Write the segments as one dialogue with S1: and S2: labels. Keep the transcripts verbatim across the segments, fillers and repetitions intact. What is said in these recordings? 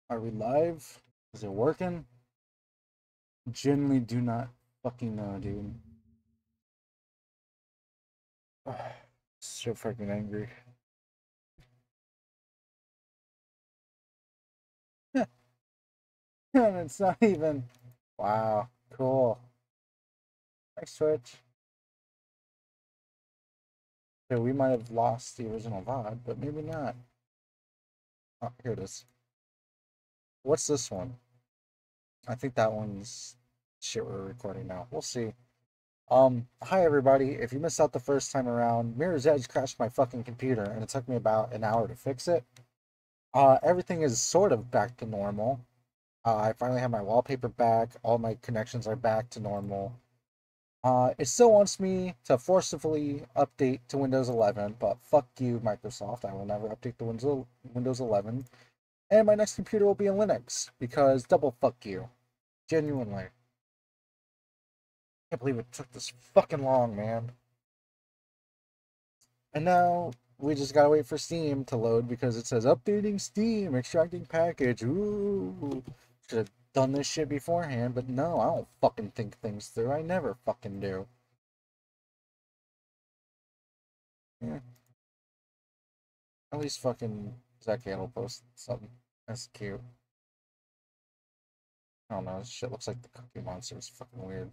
S1: Are we live? Is it working? Genuinely do not fucking know, dude. So fucking angry. And it's not even. Wow, cool. Thanks, Twitch. So we might have lost the original V O D, but maybe not. Oh, here it is. What's this one? I think that one's shit we're recording now. We'll see. Um, hi everybody. If you missed out the first time around, Mirror's Edge crashed my fucking computer and it took me about an hour to fix it. Uh, everything is sort of back to normal. Uh, I finally have my wallpaper back. All my connections are back to normal. Uh, it still wants me to forcibly update to Windows eleven, but fuck you, Microsoft. I will never update to Windows eleven. And my next computer will be in Linux, because double fuck you. Genuinely. I can't believe it took this fucking long, man. And now we just gotta wait for Steam to load because it says updating Steam, extracting package. Ooh. Should have done this shit beforehand, but no, I don't fucking think things through. I never fucking do. Yeah. At least fucking Zach will post something. That's cute. I don't know, this shit looks like the Cookie Monster. It's fucking weird.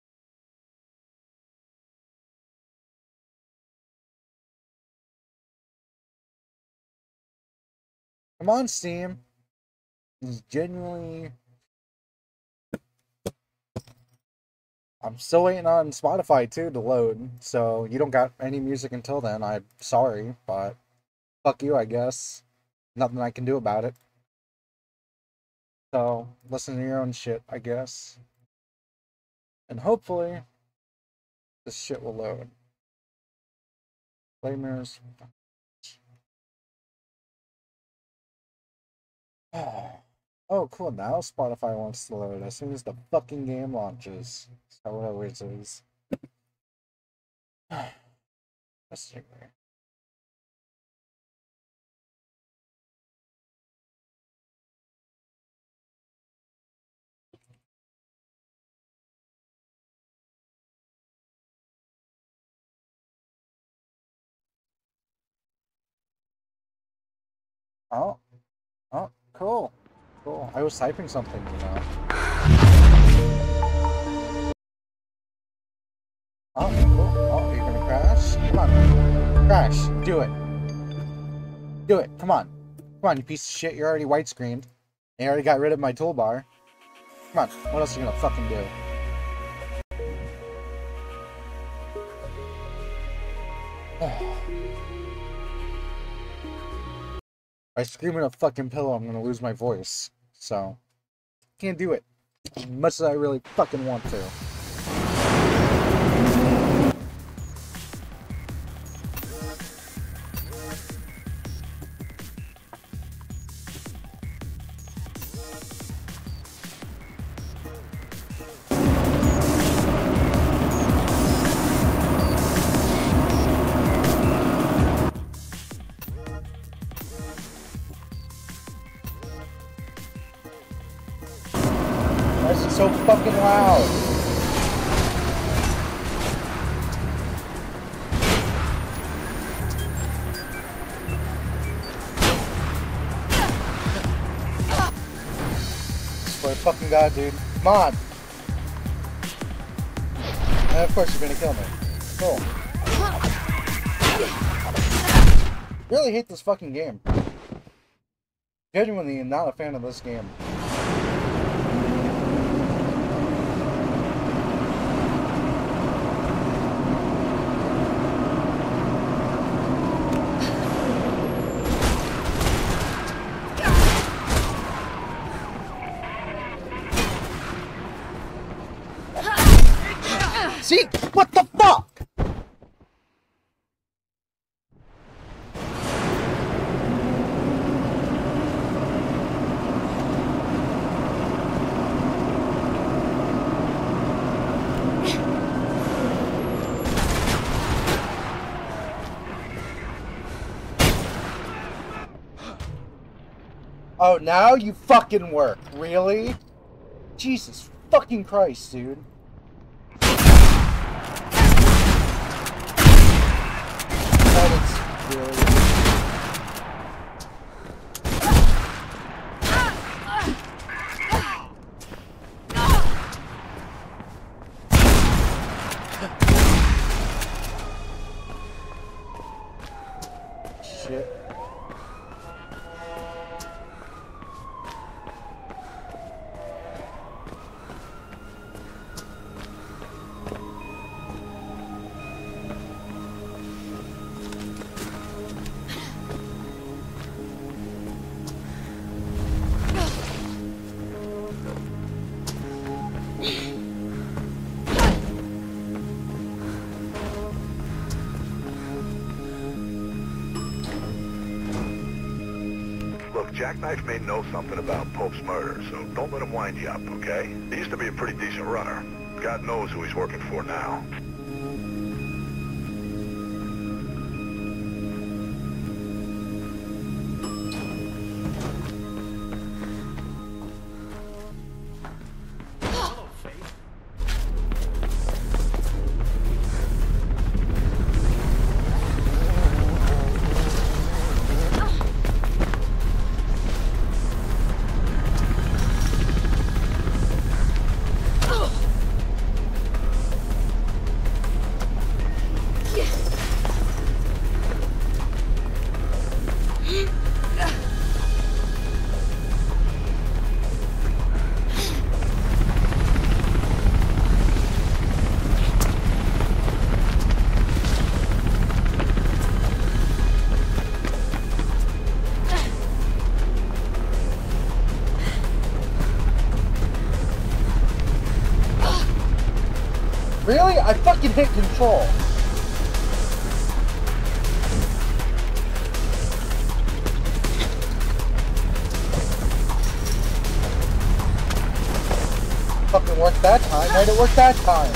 S1: Come on, Steam. This is genuinely... I'm still waiting on Spotify, too, to load. So, you don't got any music until then. I'm sorry, but... Fuck you, I guess. Nothing I can do about it. So, listen to your own shit, I guess. And hopefully, this shit will load. Play mirrors. Oh, cool. Now Spotify wants to load as soon as the fucking game launches. So whatever it is. That's angry. Oh, oh, cool. Cool. I was typing something, you know. Oh, cool. Oh, you're gonna crash? Come on. Crash. Do it. Do it. Come on. Come on, you piece of shit. You're already white screened. You already got rid of my toolbar. Come on. What else are you gonna fucking do? If I scream in a fucking pillow, I'm gonna lose my voice. So, can't do it. As much as I really fucking want to. So fucking loud. Swear to fucking God, dude. Come on. And of course you're gonna kill me. Cool. Really hate this fucking game. Genuinely not a fan of this game. See? What the fuck? Oh, now you fucking work. Really? Jesus fucking Christ, dude. That is really... Shit.
S2: Jackknife may know something about Pope's murder, so don't let him wind you up, okay? He used to be a pretty decent runner. God knows who he's working for now. Really? I fucking hit control. Fucking worked that time. Why'd it work that time?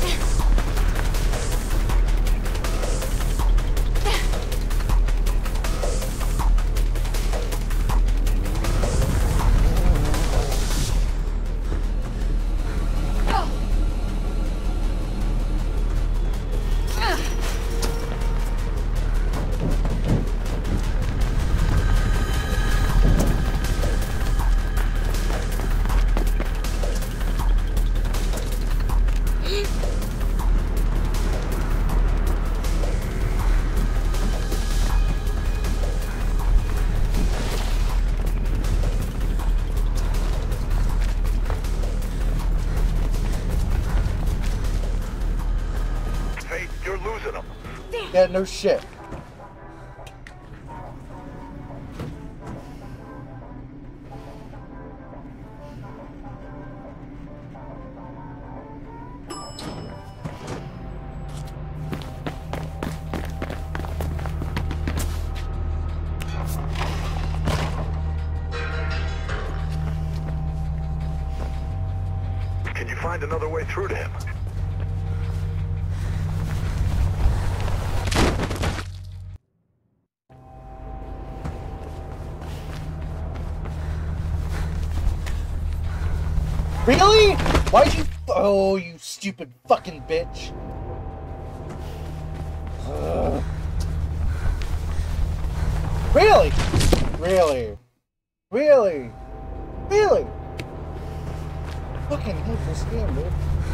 S2: Yeah, no shit. Can you find another way through to him?
S1: Really? Why'd you... Oh, you stupid fucking bitch. Ugh. Really? Really? Really? Really? Fucking hate this game, dude.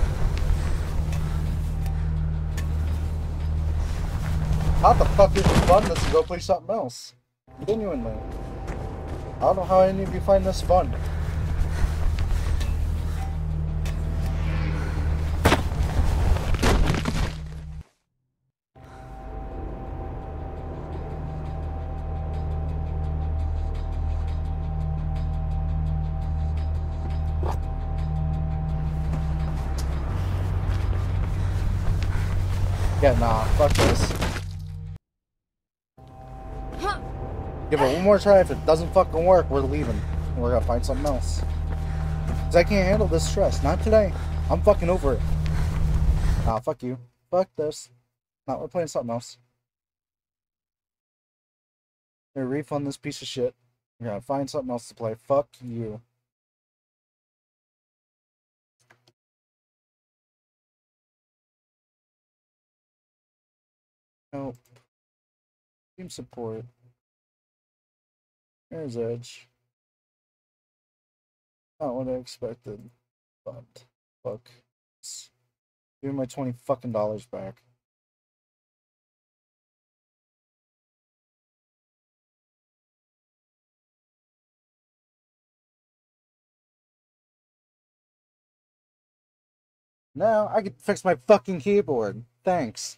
S1: How the fuck is it fun? Let's go play something else. Genuinely. I don't know how any of you find this fun. Yeah, nah, fuck this. Give it one more try. If it doesn't fucking work, we're leaving. We're gonna find something else. Cause I can't handle this stress. Not today. I'm fucking over it. Nah, fuck you. Fuck this. Nah, we're playing something else. Here, refund this piece of shit. Yeah, find something else to play. Fuck you. Nope. Team support. There's Edge. Not what I expected. But fuck. Give me my twenty fucking dollars back. Now I can fix my fucking keyboard. Thanks.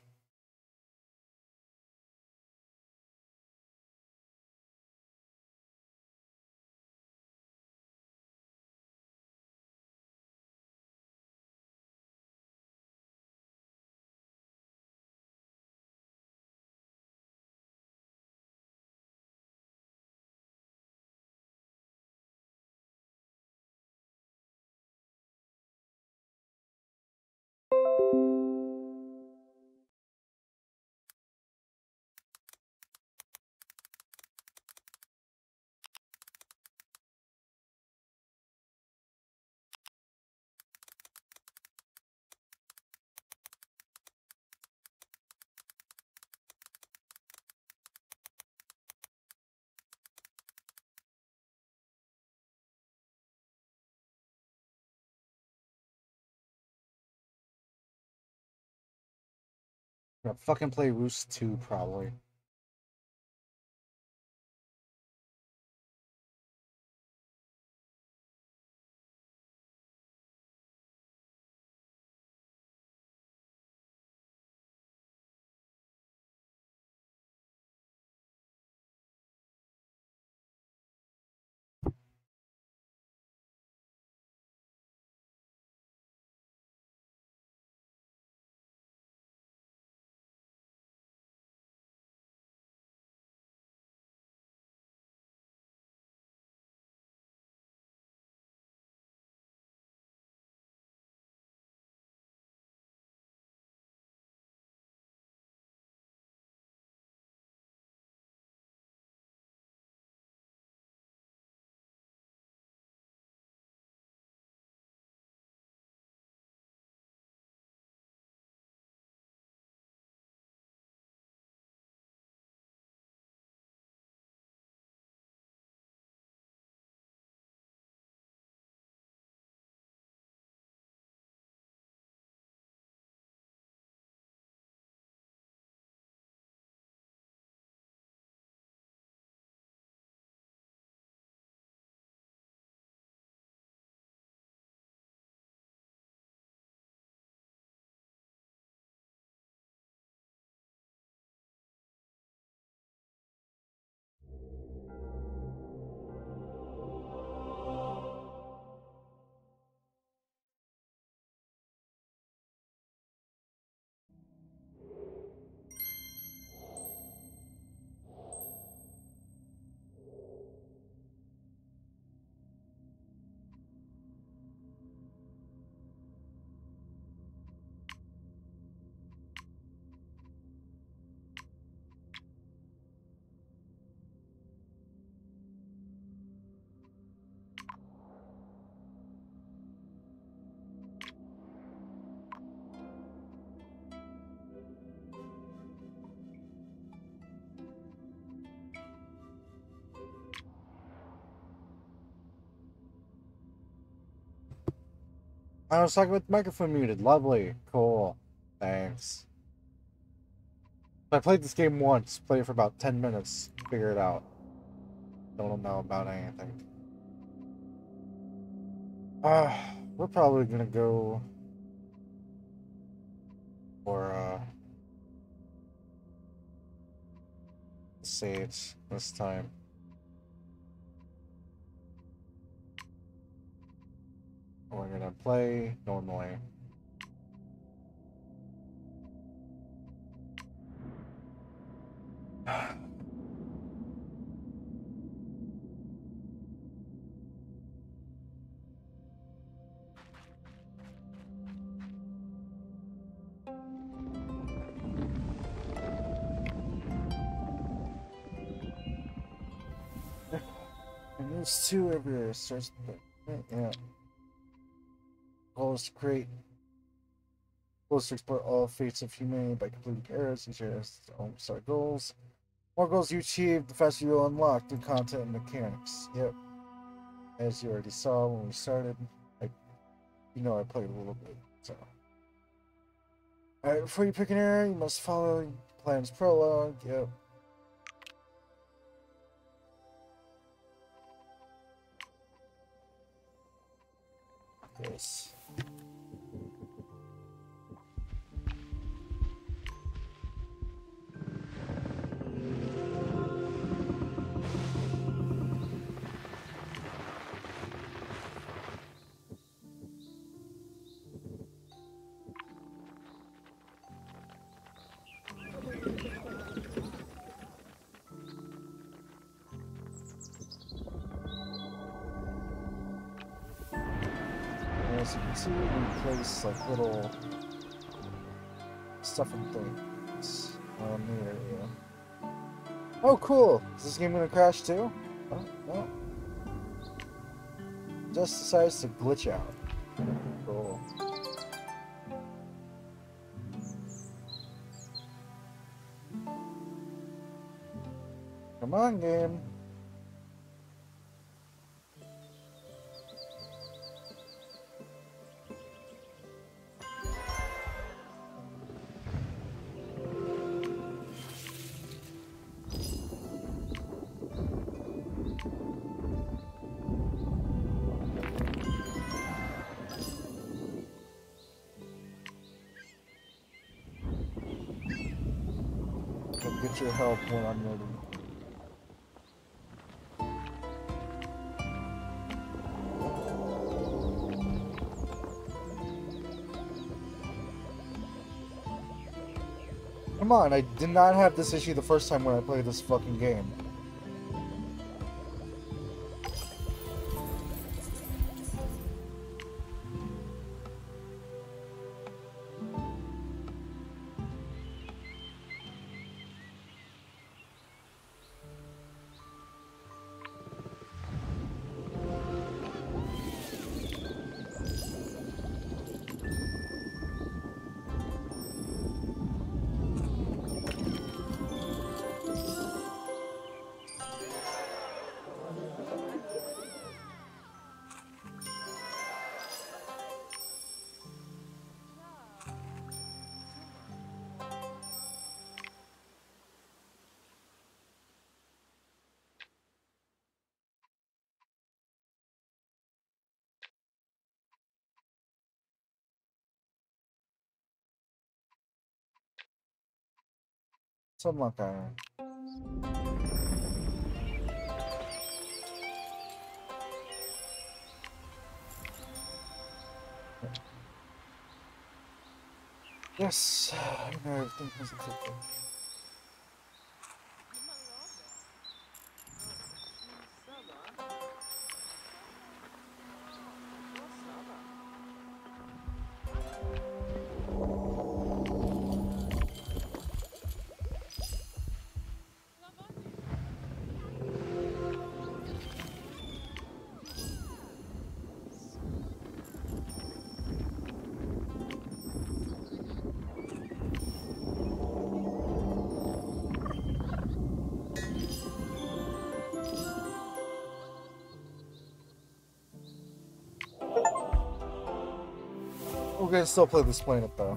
S1: I'm gonna fucking play Roost two probably. I was talking with the microphone muted. Lovely. Cool. Thanks. I played this game once, played it for about ten minutes, figure it out. Don't know about anything. Uh, we're probably gonna go for uh Sage this time. We're gonna play normally. It's two of your starts. Yeah. Goal is to create. Goal is to explore all fates of humanity by completing errors. Each area has its own set of goals. The more goals you achieve, the faster you'll unlock new content and mechanics. Yep. As you already saw when we started, I, you know, I played a little bit. So. Alright, before you pick an area, you must follow the plan's prologue. Yep. Yes. As you can see, we place like little stuff and things around the area. Oh, cool! Is this game gonna crash too? Oh, no. Just decides to glitch out. Cool. Come on, game. Get your help when I'm ready. Come on, I did not have this issue the first time when I played this fucking game. Something like that. Yes, I know everything was okay. We're gonna still play this planet though.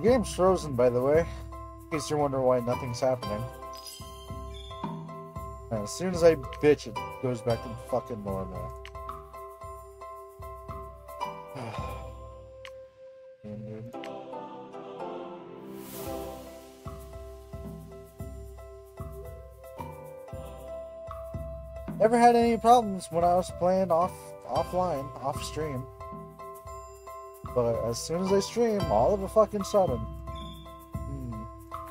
S1: The game's frozen, by the way, in case you're wondering why nothing's happening. And as soon as I bitch, it goes back to fucking normal. Damn, dude. Never had any problems when I was playing off offline, off stream. But as soon as I stream, all of a fucking sudden. Hmm.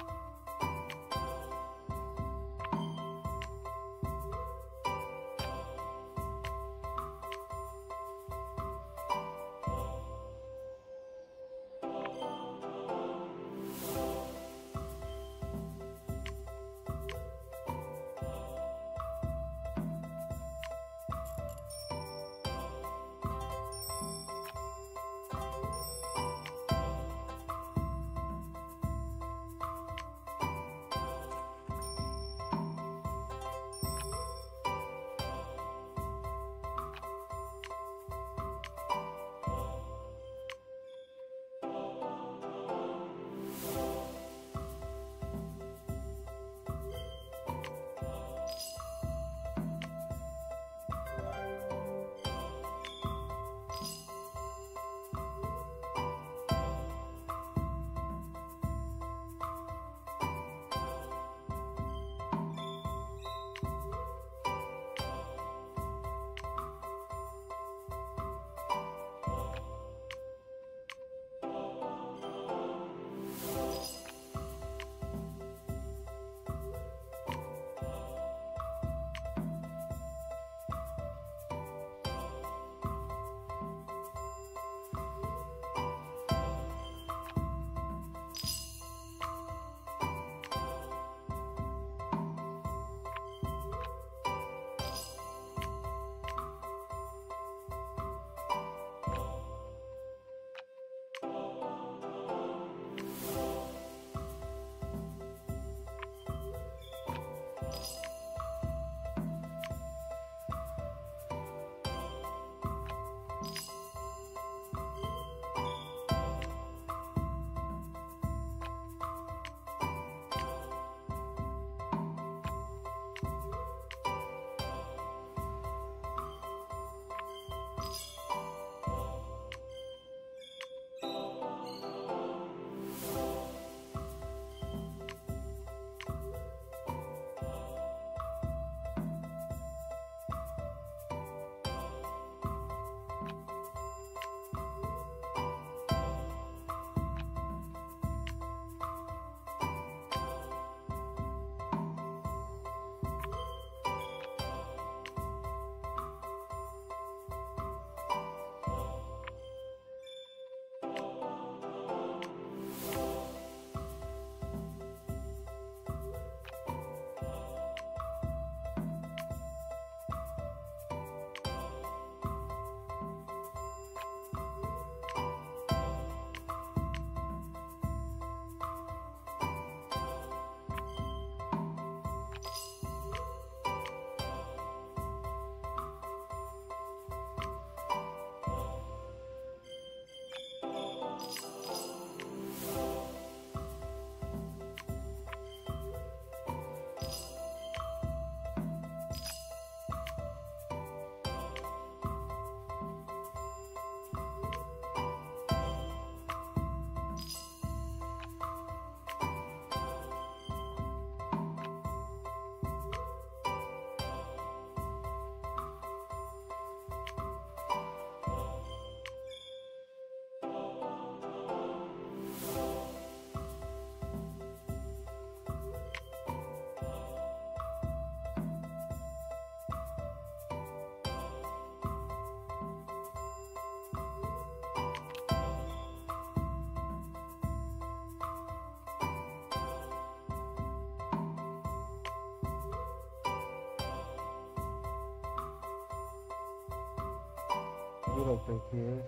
S1: Maybe like right here.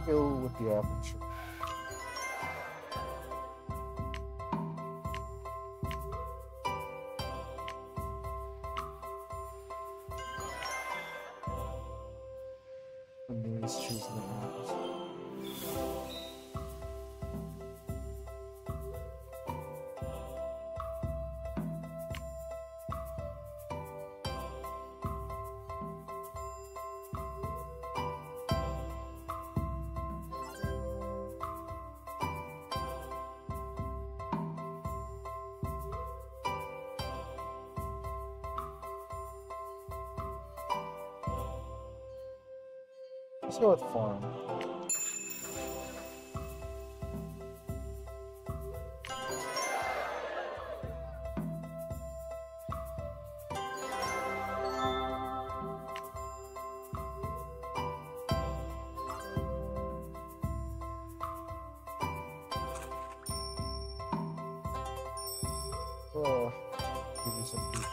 S1: go with the aperture. And these choose the maps. Let's go with farm. Oh, give you some people.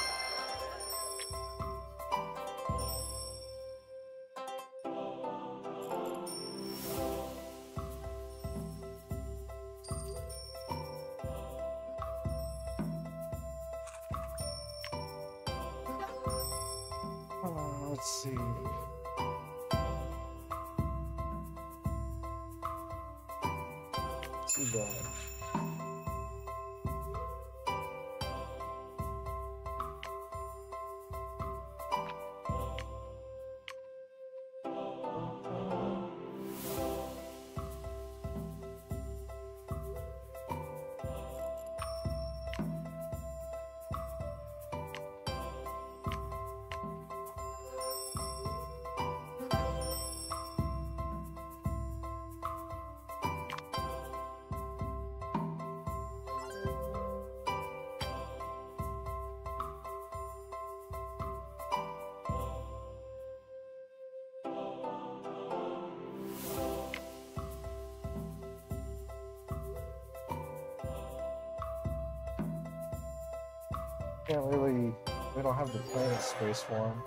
S1: Oh, let's see. Too bad. Can't really, we don't have the planet space for him.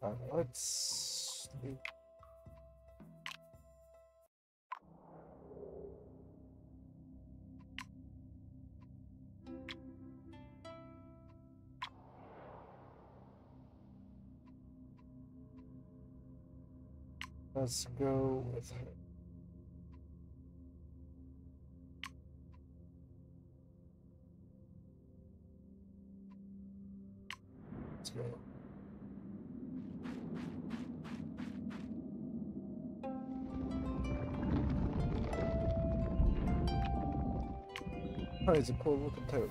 S1: Uh, let's. Let's go with her. Let's go. Oh, it's a cool looking toad.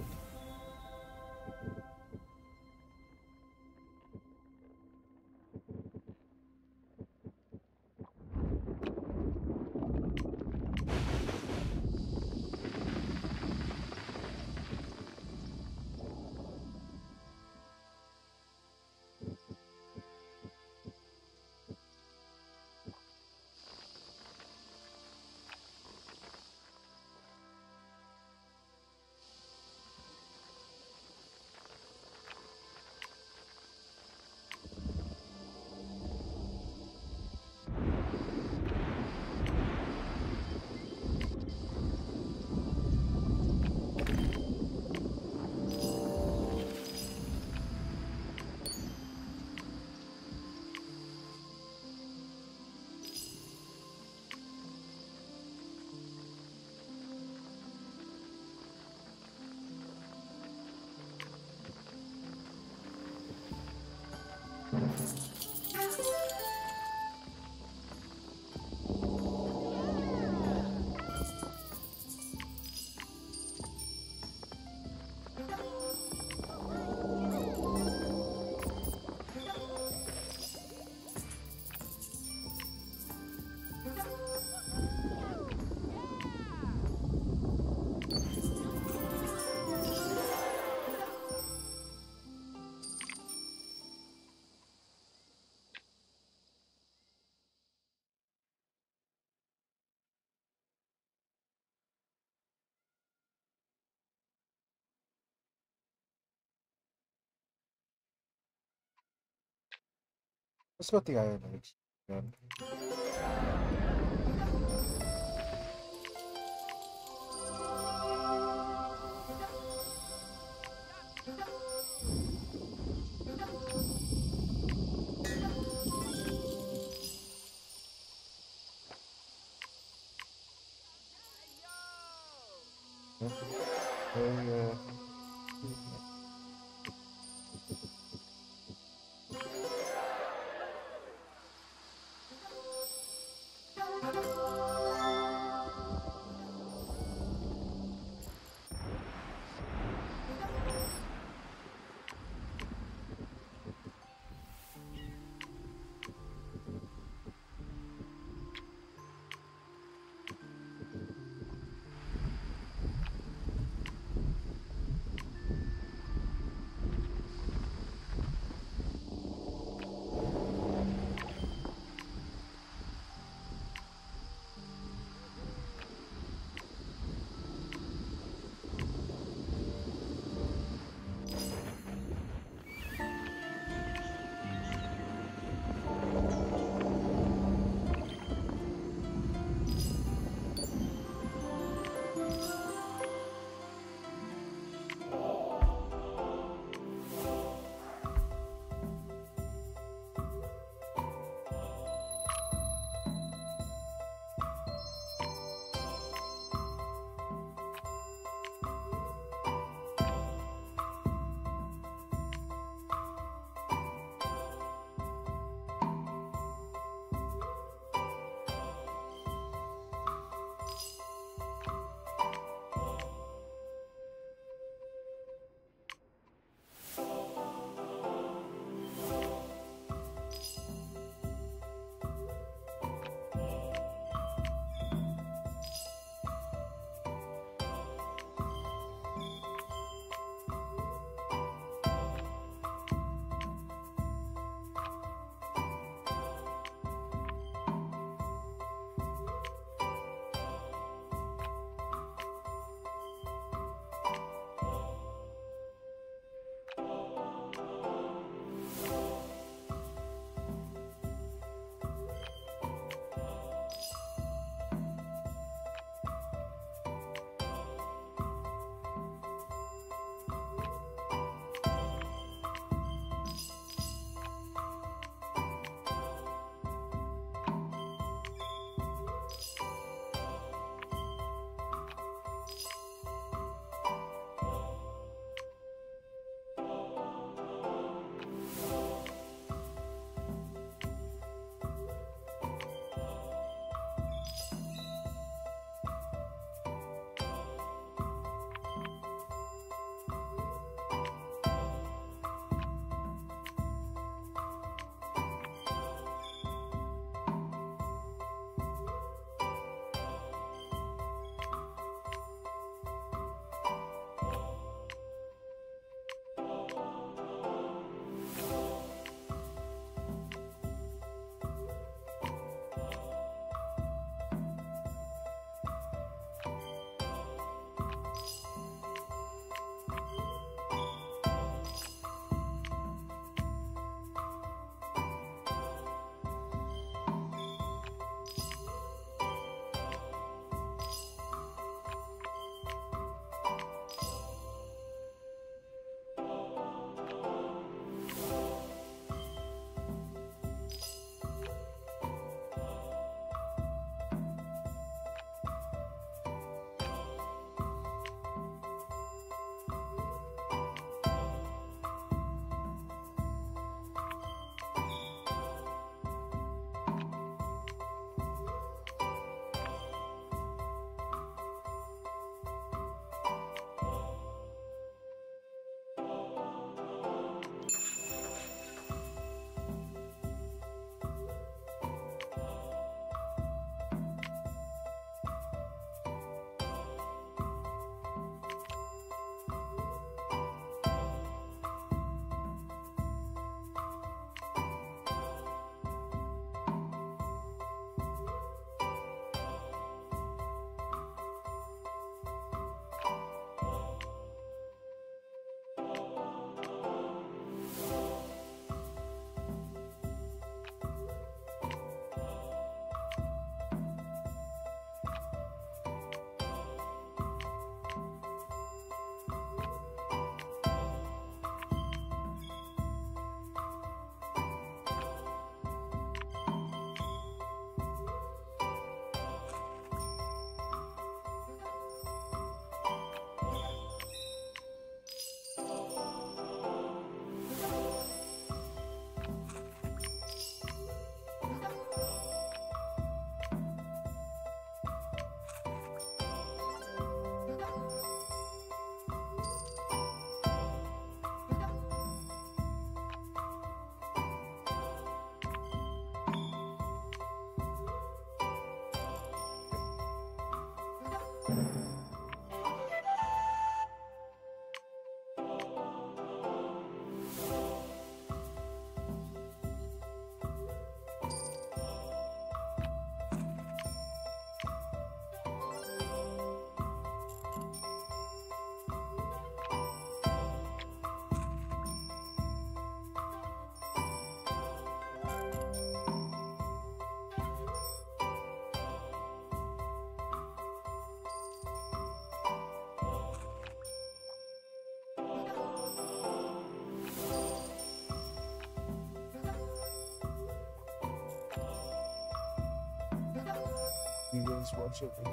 S1: Let's go with the Iron Age. Again. Very, uh, You guys watch it.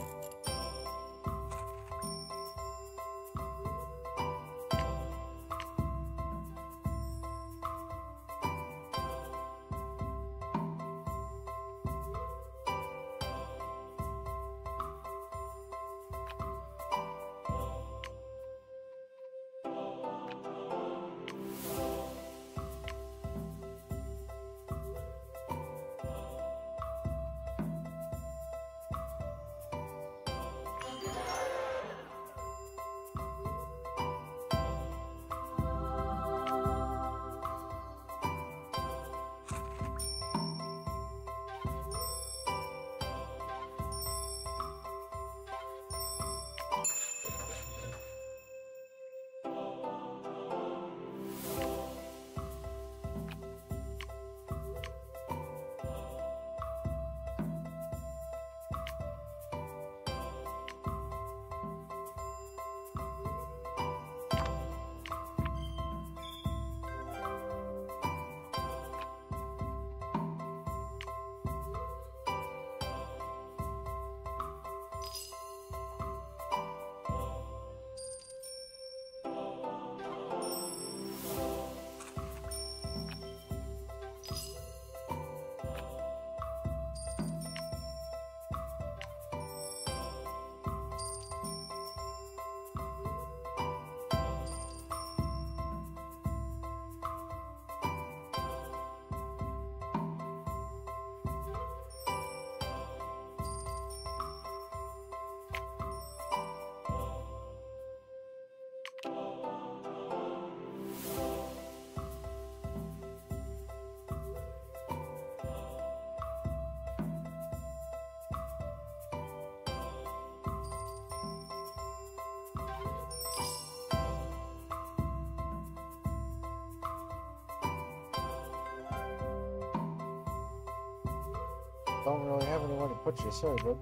S1: Don't really have anywhere to put you, sorry, bud.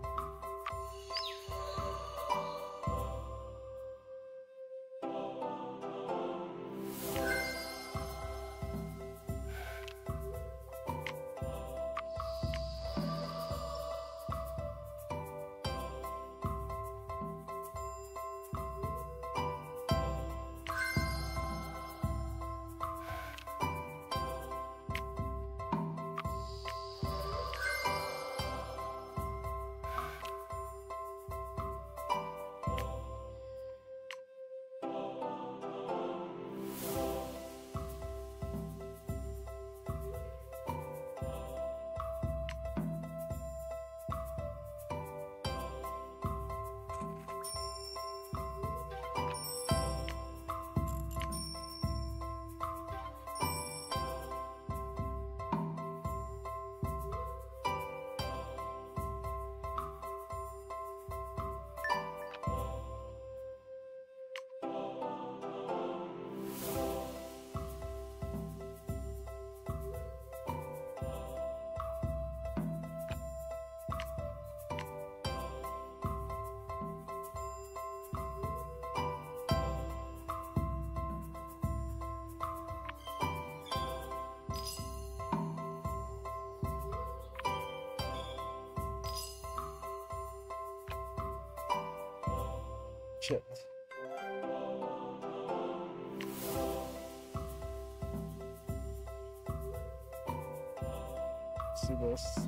S1: Shit. See this.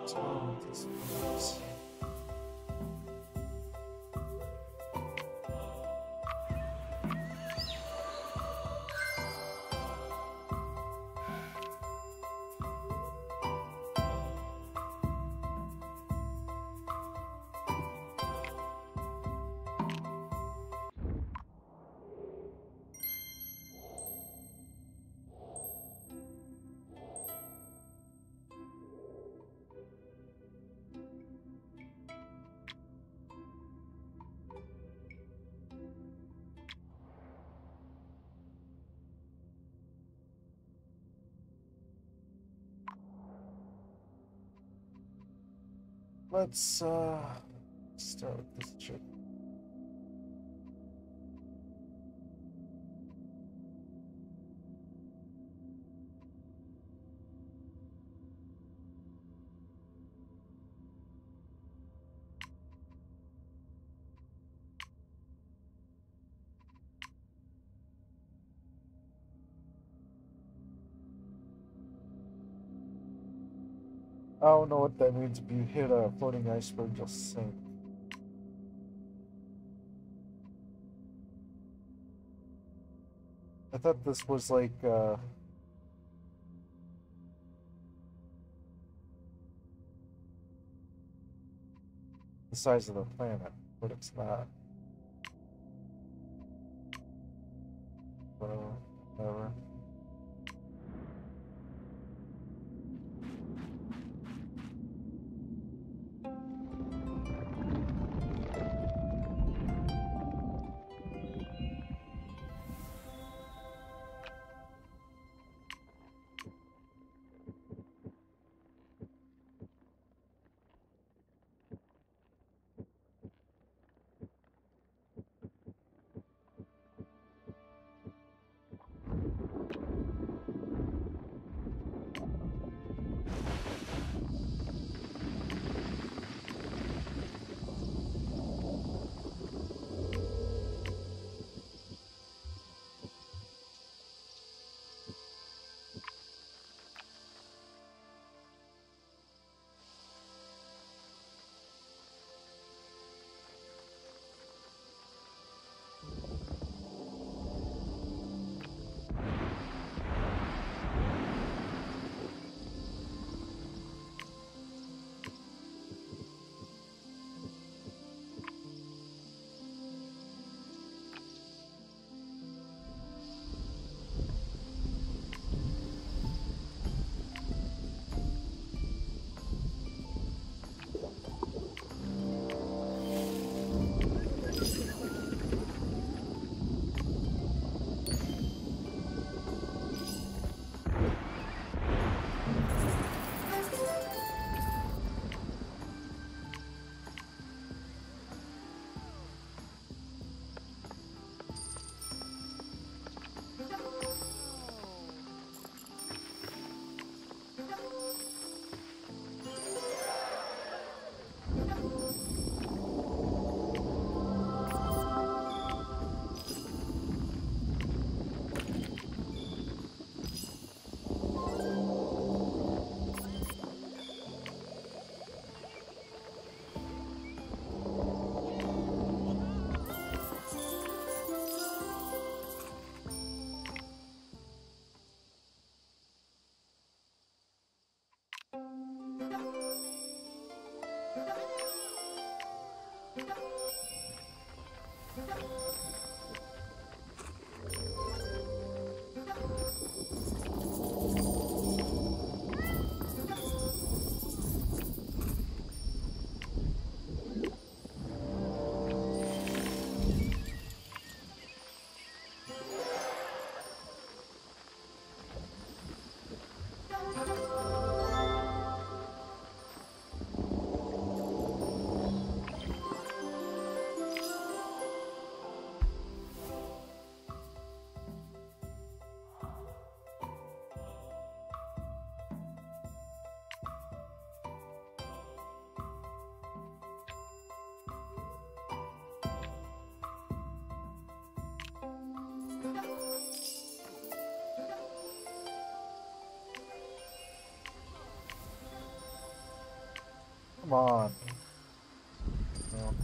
S1: What's wrong with these phones? Let's uh start with this chick. I don't know what that means. If you hit a floating iceberg, you'll sink. I thought this was like uh, the size of the planet, but it's not. So, whatever. Come on. No.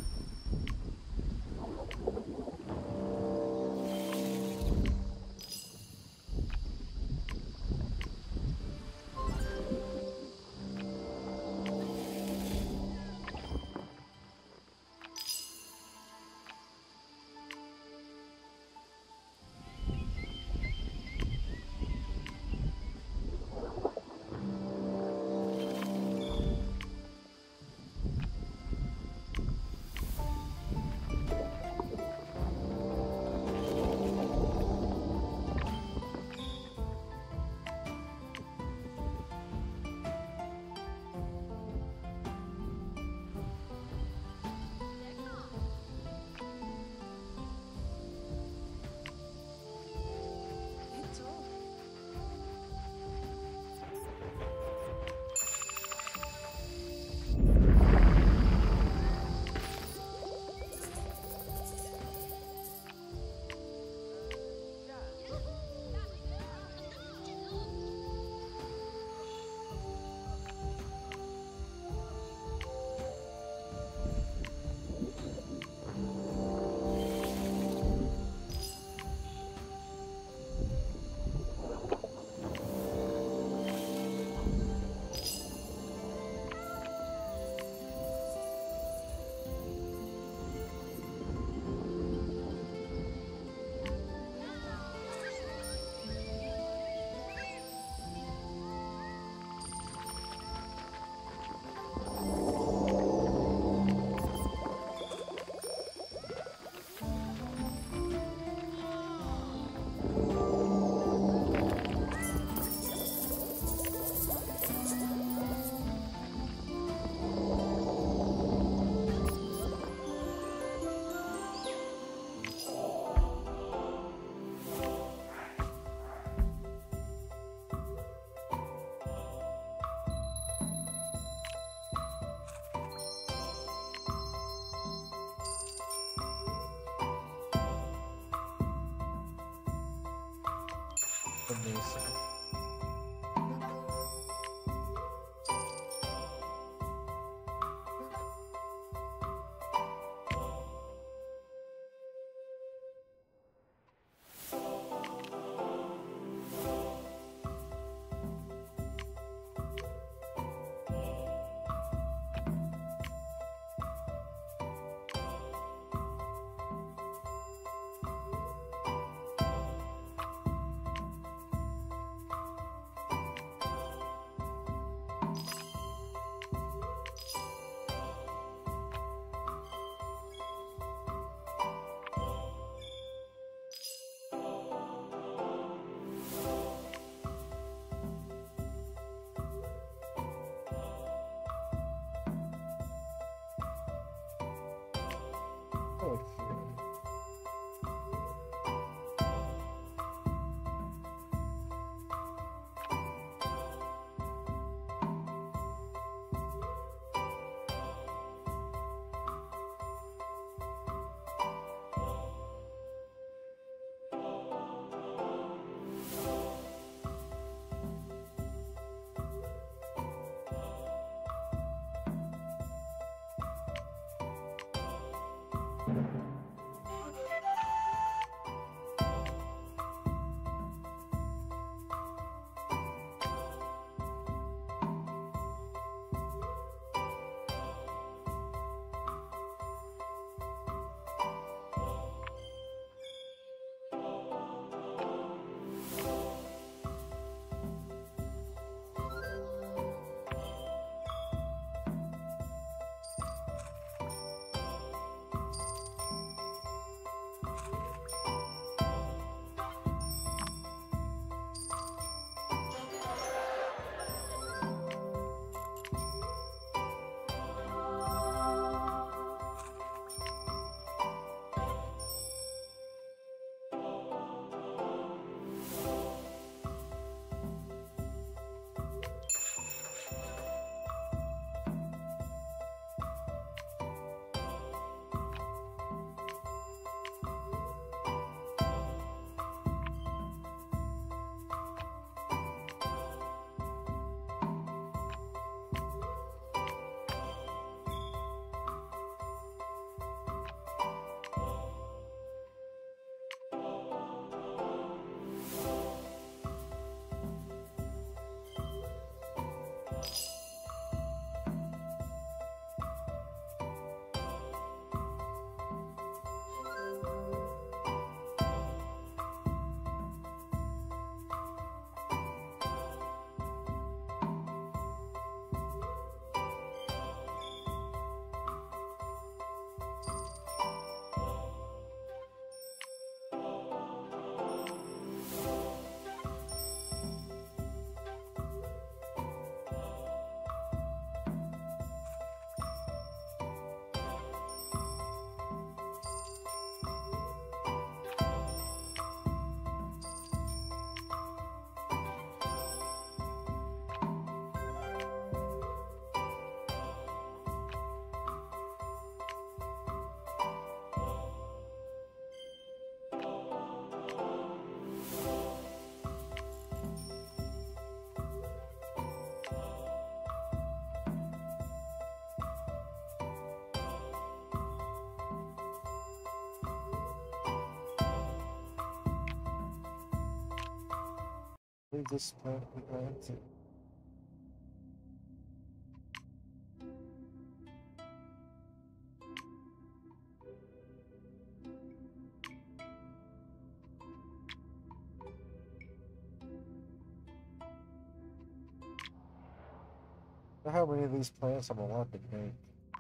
S1: Amazing. Leave this part empty. How many of these plants I'm allowed to make?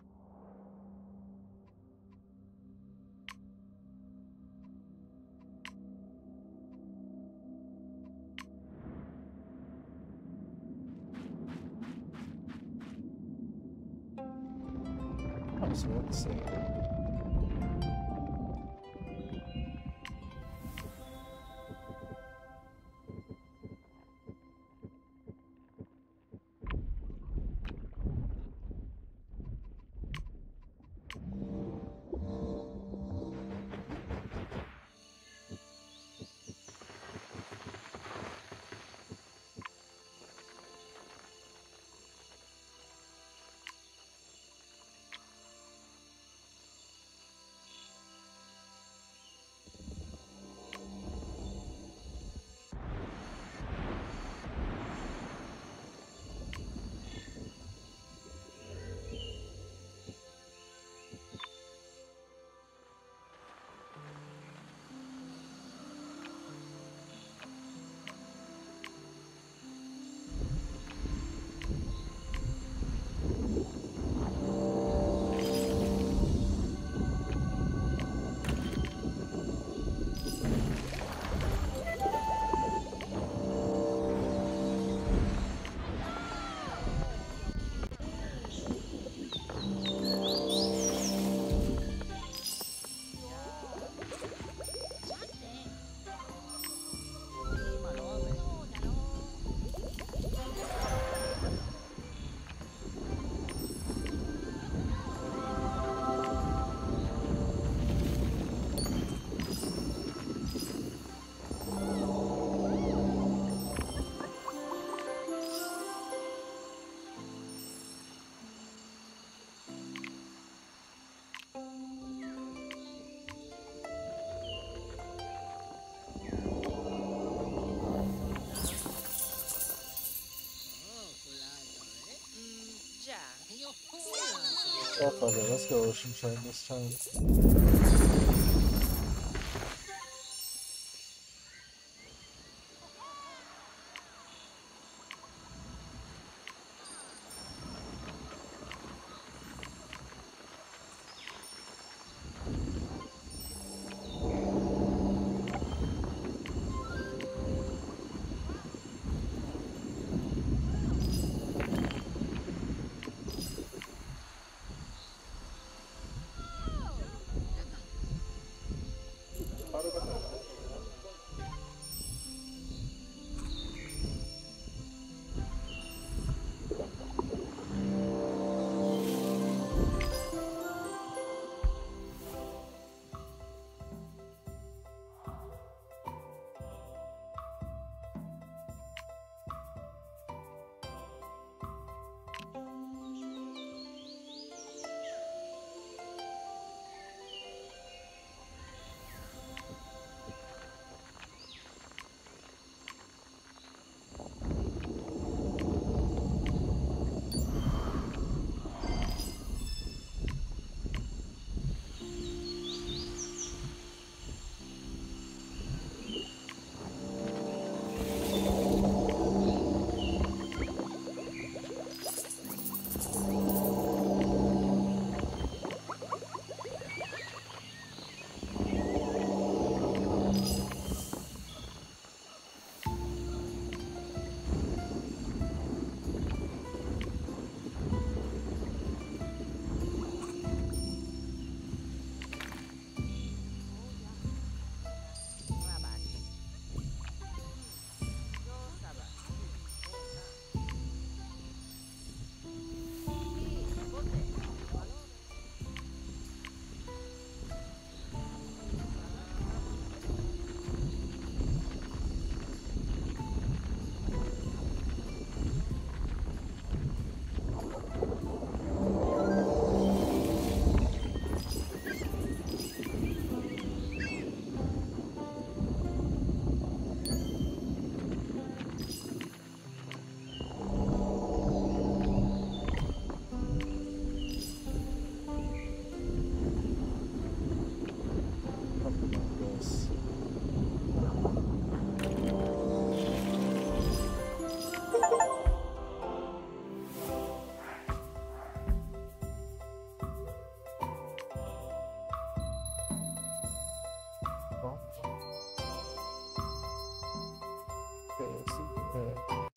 S1: Oh, so let's see. Oh, fuck it. Let's go ocean train this time.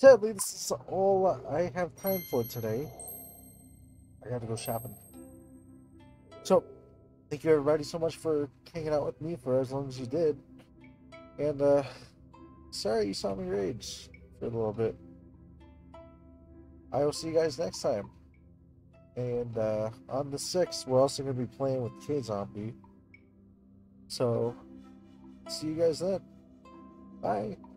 S1: sadly, this is all I have time for today. I gotta go shopping. So, thank you everybody so much for hanging out with me for as long as you did. And, uh, sorry you saw me rage for a little bit. I will see you guys next time. And, uh, on the sixth, we're also going to be playing with K-Zombie. So, see you guys then. Bye.